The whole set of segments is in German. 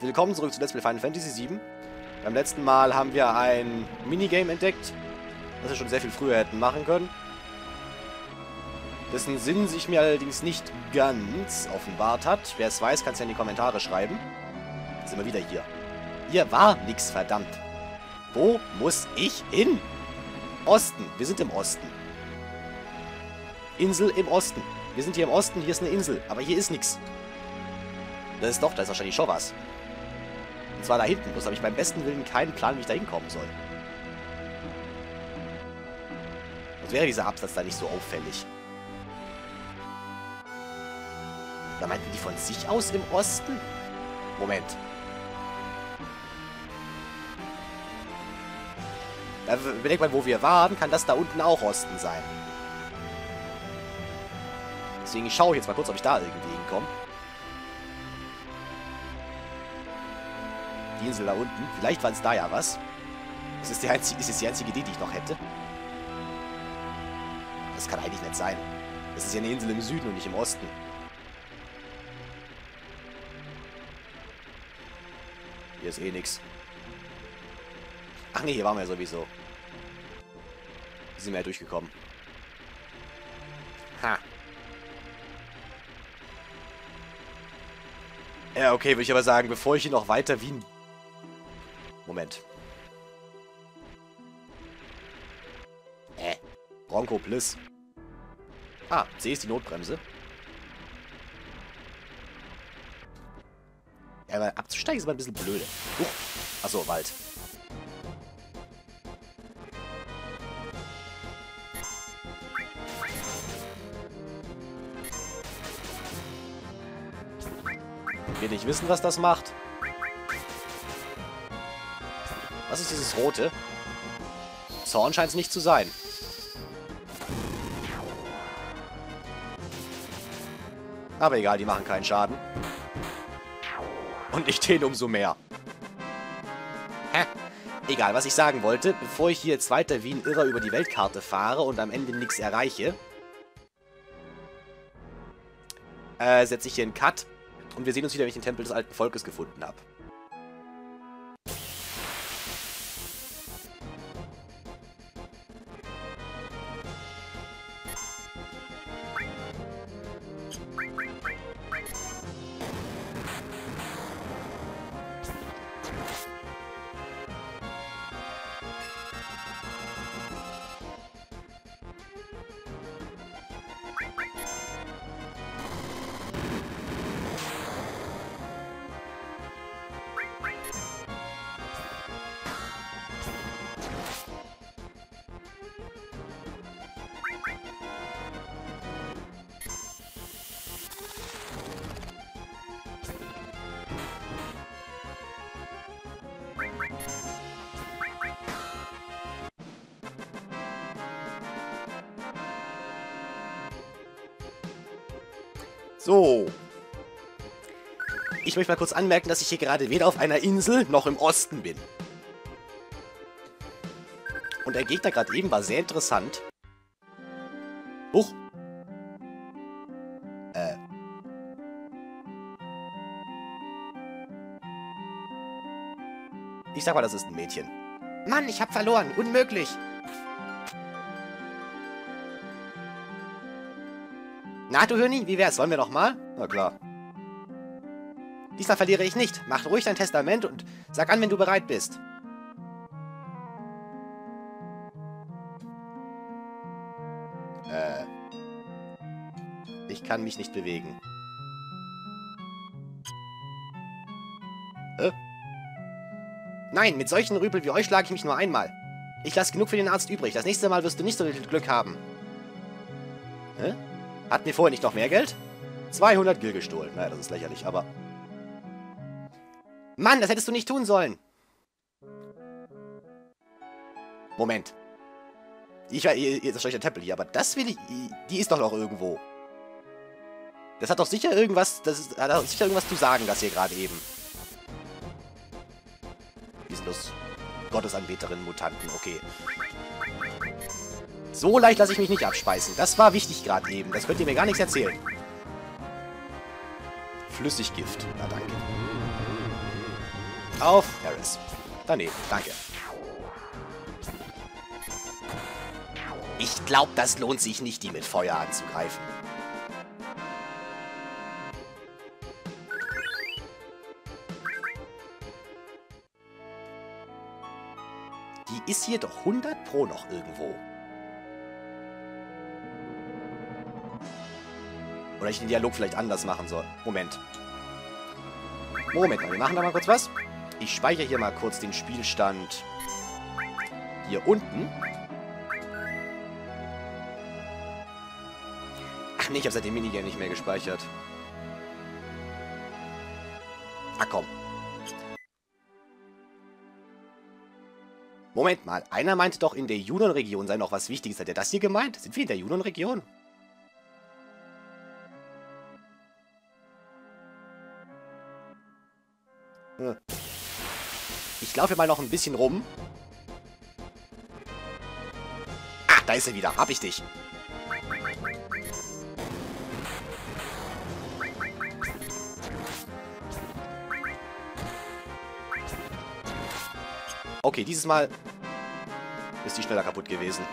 Willkommen zurück zu Let's Play Final Fantasy VII. Beim letzten Mal haben wir ein Minigame entdeckt, das wir schon sehr viel früher hätten machen können. Dessen Sinn sich mir allerdings nicht ganz offenbart hat. Wer es weiß, kann es ja in die Kommentare schreiben. Jetzt sind wir wieder hier. Hier war nix, verdammt. Wo muss ich hin? Osten. Wir sind im Osten. Insel im Osten. Wir sind hier im Osten, hier ist eine Insel. Aber hier ist nichts. Da ist wahrscheinlich schon was. Und zwar da hinten. Bloß habe ich beim besten Willen keinen Plan, wie ich da hinkommen soll. Was wäre dieser Absatz da nicht so auffällig? Da meinten die von sich aus im Osten? Moment. Da überlegt man, wo wir waren, kann das da unten auch Osten sein. Deswegen schaue ich jetzt mal kurz, ob ich da irgendwie hinkomme. Die Insel da unten. Vielleicht war es da ja was. Das ist die einzige Idee, die ich noch hätte. Das kann eigentlich nicht sein. Das ist ja eine Insel im Süden und nicht im Osten. Hier ist eh nix. Ach nee, hier waren wir ja sowieso. Hier sind wir ja durchgekommen. Ha. Ja, okay, würde ich aber sagen, bevor ich hier noch weiter wie ein... Moment. Bronco Bliss. Ah, C ist die Notbremse. Ja, aber abzusteigen ist aber ein bisschen blöde. Achso, Wald. Wir nicht wissen, was das macht. Was ist dieses Rote? Zorn scheint es nicht zu sein. Aber egal, die machen keinen Schaden. Und nicht den umso mehr. Hä? Egal, was ich sagen wollte, bevor ich hier jetzt weiter wie ein Irrer über die Weltkarte fahre und am Ende nichts erreiche, setze ich hier einen Cut und wir sehen uns wieder, wenn ich den Tempel des alten Volkes gefunden habe. So. Ich möchte mal kurz anmerken, dass ich hier gerade weder auf einer Insel noch im Osten bin. Und der Gegner gerade eben war sehr interessant. Huch. Ich sag mal, das ist ein Mädchen. Mann, ich hab verloren. Unmöglich. Na, du Hörni, wie wär's? Wollen wir noch mal? Na klar. Diesmal verliere ich nicht. Mach ruhig dein Testament und sag an, wenn du bereit bist. Ich kann mich nicht bewegen. Nein, mit solchen Rüpel wie euch schlage ich mich nur einmal. Ich lasse genug für den Arzt übrig. Das nächste Mal wirst du nicht so viel Glück haben. Hä? Hatten wir vorher nicht noch mehr Geld? 200 Gil gestohlen. Naja, das ist lächerlich, aber... Mann, das hättest du nicht tun sollen. Moment. Jetzt ist der Tempel hier, aber das will ich... Die ist doch noch irgendwo. Das hat doch sicher irgendwas... hat doch sicher irgendwas zu sagen, das hier gerade eben. Die sind bloß Gottesanbeterinnen, Mutanten, okay. So leicht lasse ich mich nicht abspeisen. Das war wichtig gerade eben. Das könnt ihr mir gar nichts erzählen. Flüssiggift. Na danke. Auf Harris. Daneben, danke. Ich glaube, das lohnt sich nicht, die mit Feuer anzugreifen. Die ist hier doch 100 Pro noch irgendwo. Oder ich den Dialog vielleicht anders machen soll. Moment. Moment mal, wir machen da mal kurz was. Ich speichere hier mal kurz den Spielstand hier unten. Ach nee, ich habe seit dem Minigame nicht mehr gespeichert. Ach komm. Moment mal, einer meinte doch, in der Junon-Region sei noch was Wichtiges. Hat er das hier gemeint? Sind wir in der Junon-Region? Ich laufe mal noch ein bisschen rum. Ah, da ist er wieder. Hab ich dich. Okay, dieses Mal ist die schneller kaputt gewesen.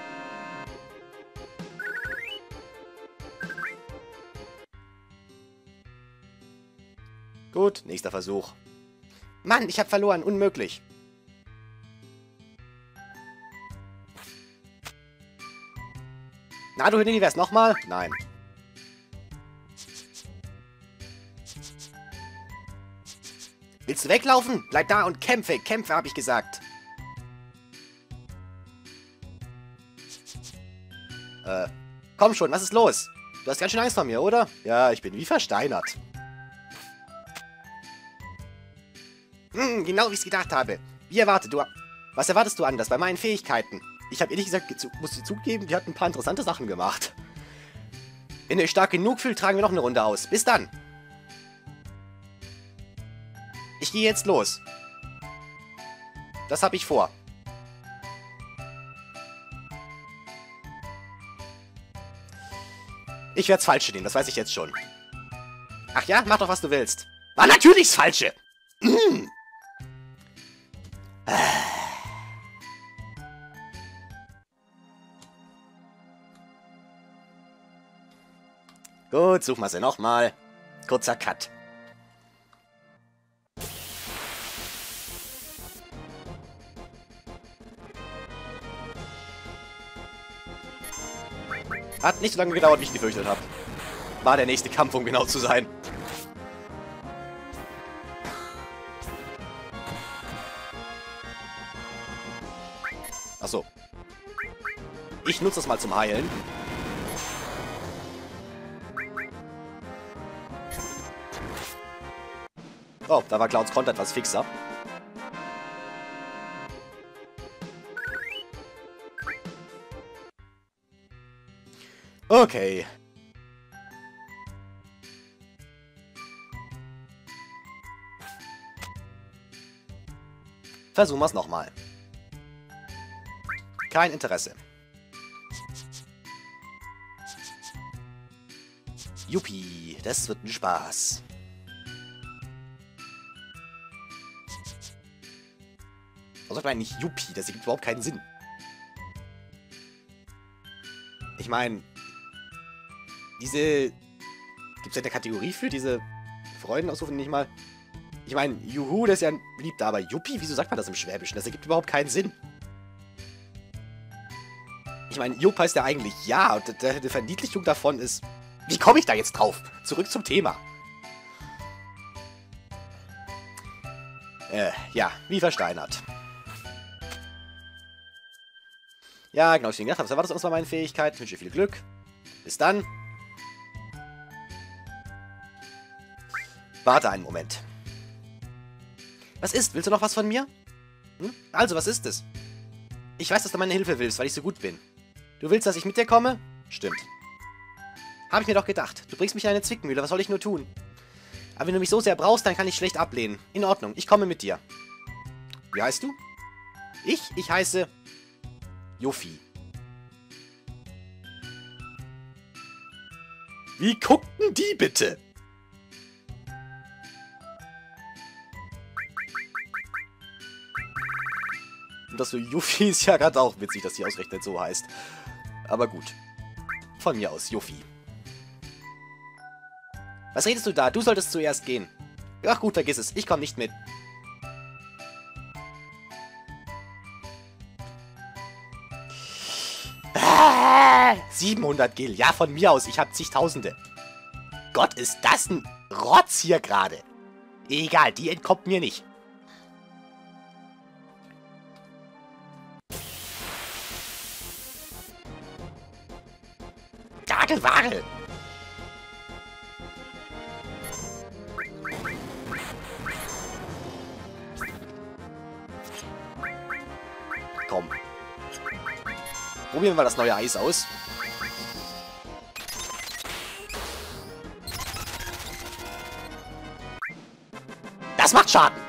Gut, nächster Versuch. Mann, ich habe verloren. Unmöglich. Na, du Universe, nochmal? Nein. Willst du weglaufen? Bleib da und kämpfe. Kämpfe, habe ich gesagt. Komm schon, was ist los? Du hast ganz schön Angst vor mir, oder? Ja, ich bin wie versteinert. Genau wie ich es gedacht habe. Wie erwartet du... Was erwartest du anders bei meinen Fähigkeiten? Ich habe ehrlich gesagt, muss ich zugeben, die hat ein paar interessante Sachen gemacht. Wenn ihr euch stark genug fühlt, tragen wir noch eine Runde aus. Bis dann. Ich gehe jetzt los. Das habe ich vor. Ich werde das Falsche nehmen, das weiß ich jetzt schon. Ach ja, mach doch, was du willst. War natürlich das Falsche. Gut, suchen wir sie nochmal. Kurzer Cut. Hat nicht so lange gedauert, wie ich gefürchtet habe. War der nächste Kampf, um genau zu sein. Achso. Ich nutze das mal zum Heilen. Oh, da war Clouds Konter etwas fixer. Okay. Versuchen wir es nochmal. Kein Interesse. Juppie, das wird ein Spaß. Was sagt man eigentlich Juppie? Das ergibt überhaupt keinen Sinn. Ich meine, gibt es ja eine Kategorie für diese Freudenausrufe nicht mal? Ich meine, Juhu, das ist ja ein beliebter, aber Juppie, wieso sagt man das im Schwäbischen? Das ergibt überhaupt keinen Sinn. Ich meine, Jupp heißt ja eigentlich ja, und die Verniedlichung davon ist... Wie komme ich da jetzt drauf? Zurück zum Thema. Ja, wie versteinert. Ja, genau, ich gedacht habe, was war das uns bei meinen Fähigkeiten? Ich wünsche dir viel Glück. Bis dann. Warte einen Moment. Was ist? Willst du noch was von mir? Hm? Also, was ist es? Ich weiß, dass du meine Hilfe willst, weil ich so gut bin. Du willst, dass ich mit dir komme? Stimmt. Habe ich mir doch gedacht. Du bringst mich in eine Zwickmühle, was soll ich nur tun? Aber wenn du mich so sehr brauchst, dann kann ich schlecht ablehnen. In Ordnung, ich komme mit dir. Wie heißt du? Ich heiße... Yuffie. Wie guckten die bitte? Und das für Yuffie ist ja gerade auch witzig, dass sie ausgerechnet so heißt. Aber gut. Von mir aus, Yuffie. Was redest du da? Du solltest zuerst gehen. Ach gut, vergiss es. Ich komme nicht mit. Ah, 700 Gil. Ja, von mir aus. Ich habe zigtausende. Gott, ist das ein Rotz hier gerade. Egal, die entkommt mir nicht. Gagelwagel. Komm. Probieren wir mal das neue Eis aus. Das macht Schaden.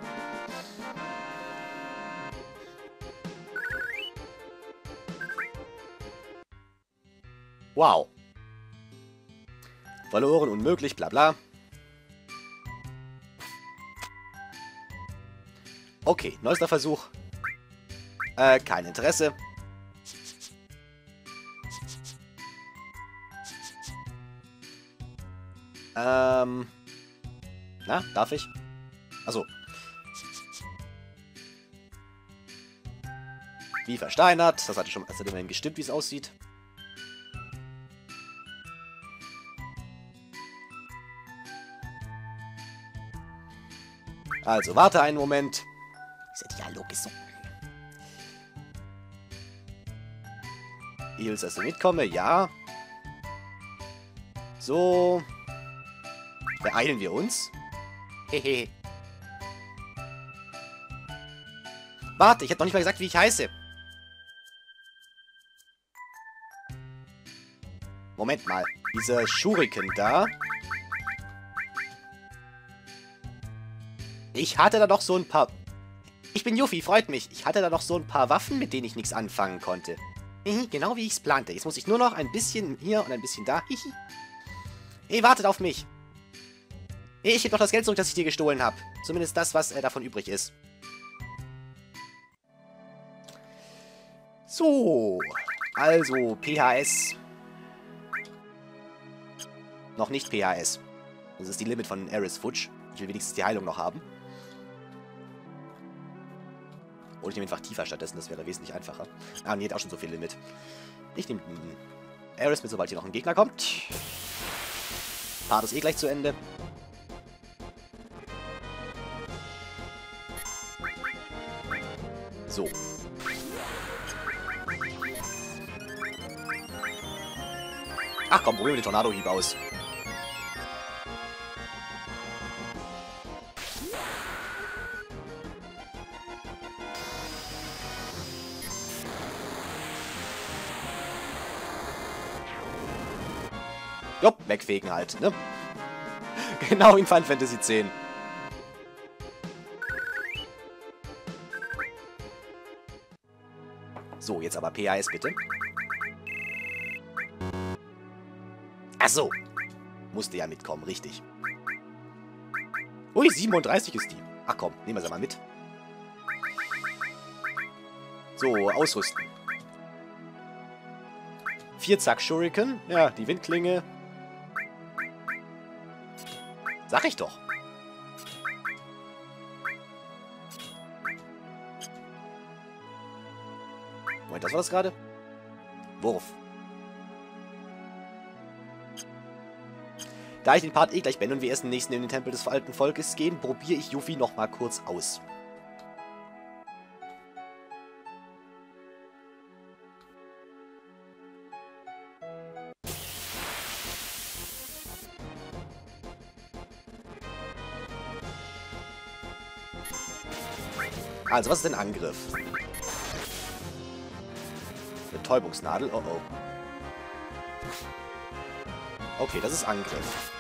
Wow. Verloren, unmöglich, bla bla. Okay, neuester Versuch. Kein Interesse. Na, darf ich? Achso. Wie versteinert. Das hatte schon, das hat immerhin gestimmt, wie es aussieht. Also, warte einen Moment. Dieser Dialog ist so... Ihr willst, dass du mitkomme? Ja. So. Beeilen wir uns. Hehe. Warte, ich hätte noch nicht mal gesagt, wie ich heiße. Moment mal. Dieser Shuriken da. Ich hatte da doch so ein paar... Ich bin Yuffie, freut mich. Ich hatte da doch so ein paar Waffen, mit denen ich nichts anfangen konnte. Genau wie ich es plante. Jetzt muss ich nur noch ein bisschen hier und ein bisschen da. Hey, wartet auf mich. Hey, ich gebe doch das Geld zurück, das ich dir gestohlen habe. Zumindest das, was davon übrig ist. So. Also, PHS. Noch nicht PHS. Das ist die Limit von Aris Futsch. Ich will wenigstens die Heilung noch haben. Oder ich nehme einfach tiefer stattdessen, das wäre wesentlich einfacher. Ah, nee, hat auch schon so viel Limit. Ich nehme Aris mit, sobald hier noch ein Gegner kommt. Part ist eh gleich zu Ende. So. Ach komm, probieren wir den Tornado-Hieb aus. Jupp, wegfegen halt, ne? Genau wie in Final Fantasy X. So, jetzt aber PAS bitte. Ach so. Musste ja mitkommen, richtig. Ui, 37 ist die. Ach komm, nehmen wir sie mal mit. So, ausrüsten. 4 Zack Shuriken. Ja, die Windklinge. Sag ich doch. Moment, das war das gerade? Wurf. Da ich den Part eh gleich beende und wir erst den nächsten in den Tempel des alten Volkes gehen, probiere ich Yuffie noch mal kurz aus. Also, was ist denn Angriff? Betäubungsnadel, oh oh. Okay, das ist Angriff.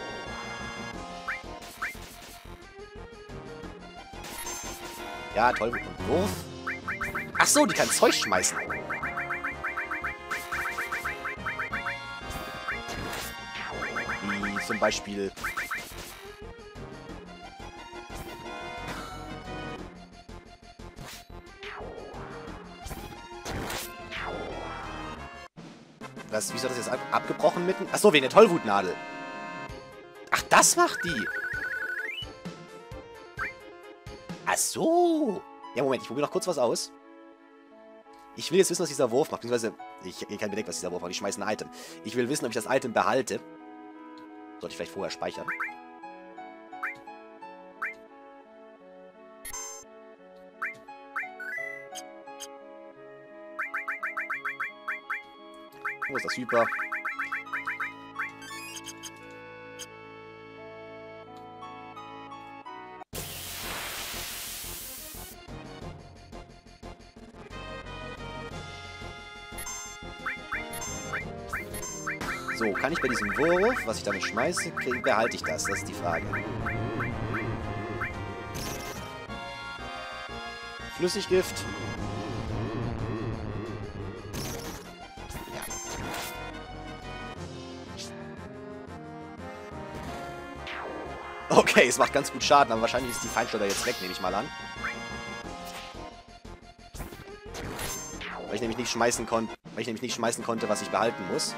Ja, toll. Und Wurf. Ach so, die kann Zeug schmeißen. Wie zum Beispiel... Wieso hat das jetzt abgebrochen mitten? Achso, wegen der Tollwutnadel. Ach, das macht die. Ach so. Ja, Moment, ich probiere noch kurz was aus. Ich will jetzt wissen, was dieser Wurf macht. Beziehungsweise, ich habe keinen Bedenk, was dieser Wurf macht. Ich schmeiße ein Item. Ich will wissen, ob ich das Item behalte. Sollte ich vielleicht vorher speichern. Wo ist das Hyper? So, kann ich bei diesem Wurf, was ich damit schmeiße, behalte ich das? Das ist die Frage. Flüssiggift. Ja. Okay, es macht ganz gut Schaden, aber wahrscheinlich ist die Feinschleuder jetzt weg, nehme ich mal an. Weil ich nämlich nicht schmeißen konnte, was ich behalten muss.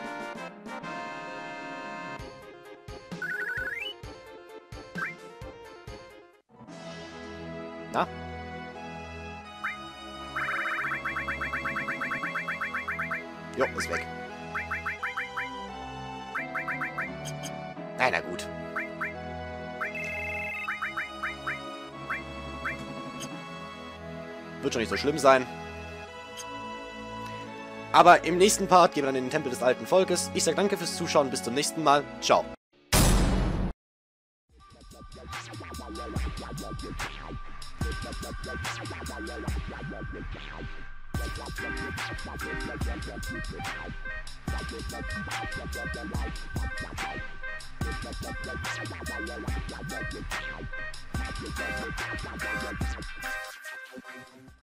Na? Jo, ist weg. Na gut. Wird schon nicht so schlimm sein. Aber im nächsten Part gehen wir dann in den Tempel des alten Volkes. Ich sage danke fürs Zuschauen. Bis zum nächsten Mal. Ciao.